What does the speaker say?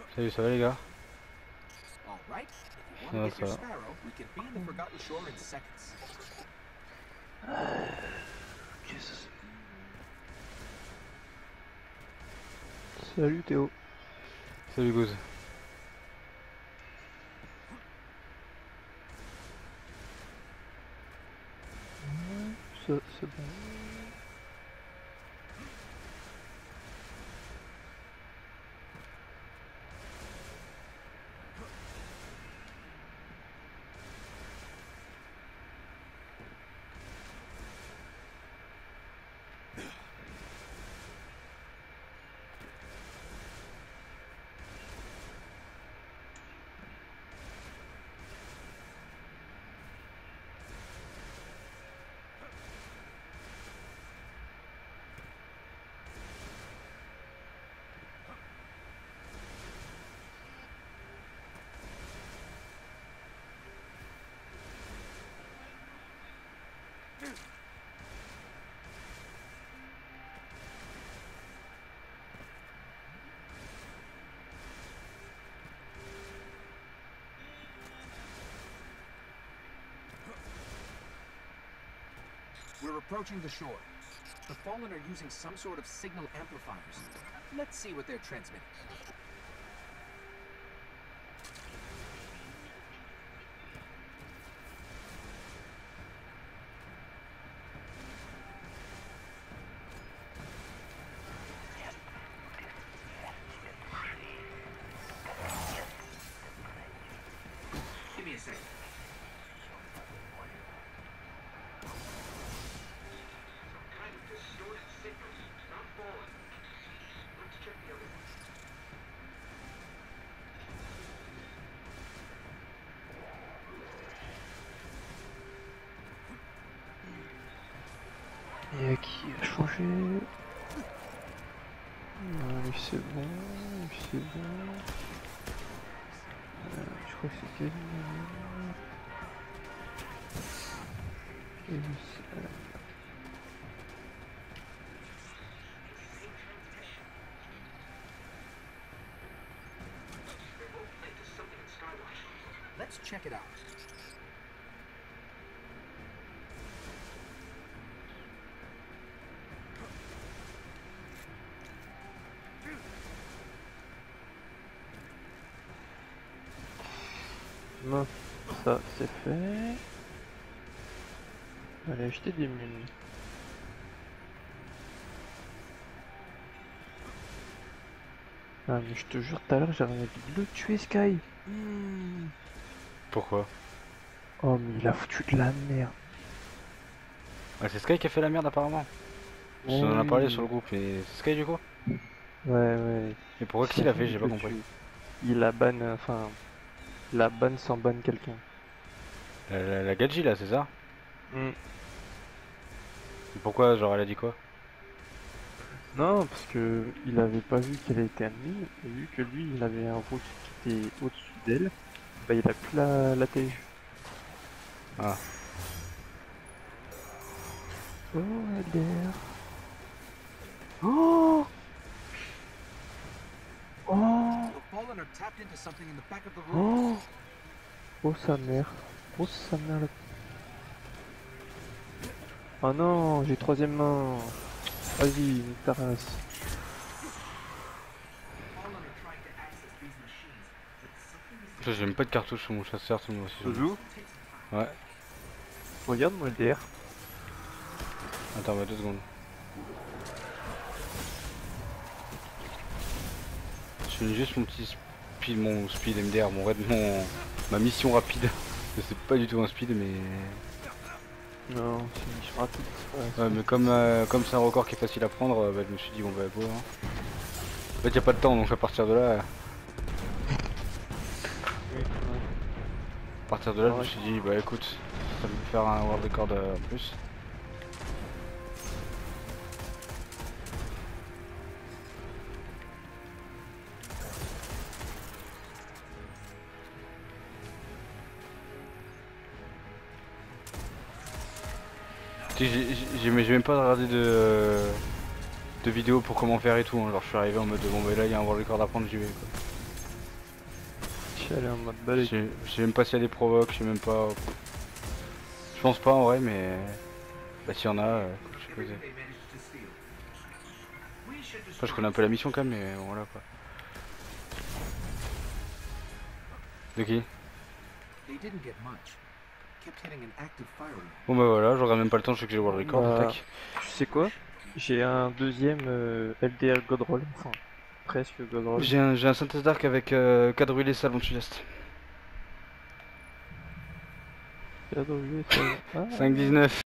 Salut, ça va les gars? Alright, if you want to Ah, get ça your va. sparrow, we can be in the Forgotten Shore in seconds. Jesus. Salut Théo. Salut Goose. Ça, c'est bon. We're approaching the shore. The Fallen are using some sort of signal amplifiers. Let's see what they're transmitting. Give me a second. Et qui a changé? Lui c'est bon, lui c'est bon. Je crois que c'est Kevin. Et lui c'est... Let's check it out. Non, ça c'est fait. Allez acheter des mules. Ah mais je te jure tout à l'heure j'avais envie de le tuer Sky. Pourquoi? Oh mais il a foutu de la merde. Ah, c'est Sky qui a fait la merde apparemment. On en a parlé sur le groupe, et c'est Sky du coup? Ouais. Et pourquoi qu'il a fait? J'ai pas compris. Il a ban, enfin, la ban sans ban quelqu'un. La Gadji là, c'est ça? Mm. Et pourquoi, genre elle a dit quoi? Non, parce que il avait pas vu qu'elle était ennemie, et vu que lui il avait un route qui était au-dessus d'elle, bah il a plus la TG. Ah. Oh Adair. Oh Oh The Fallen are tapped into something in the back of the room. Oh Oh sa mère. Oh sa mère. Oh non, j'ai troisième main. Vas-y, nique ta race. Fallen are trying to access these machines, but something is J'ai même pas de cartouche sur mon chasseur, tout le monde aussi. Joue. Ouais. Regarde-moi le DR. Attends, bah 2 secondes. Je finis juste mon petit speed, mon speed MDR, ma mission rapide. C'est pas du tout un speed, mais... Non, c'est une mission rapide. Ouais, mais comme c'est un record qui est facile à prendre, bah, je me suis dit bon bah go hein. En fait y a pas de temps, donc à partir de là... À partir de là je me suis dit bah écoute, ça va me faire un world record en plus. J'ai même pas regardé de vidéos pour comment faire et tout, hein. Genre je suis arrivé en mode bon bah là il y a un world record à prendre, j'y vais quoi. Michel est en mode balai. Je sais même pas s'il y a des provoques, je sais même pas. Je pense pas en vrai, mais. Bah, s'il y en a, je sais pas. Enfin, je connais un peu la mission quand même, mais voilà quoi. De qui? They didn't get much. Kept hitting an active fire ring. Bon bah voilà, j'aurai même pas le temps, je sais que j'ai le world record, Bah, tac. tu sais quoi? J'ai un deuxième LDR Godroll, enfin presque Godroll. J'ai un synthèse d'arc avec quadrillé salon enthousiaste. Cadre, ça... Ah. 5,19.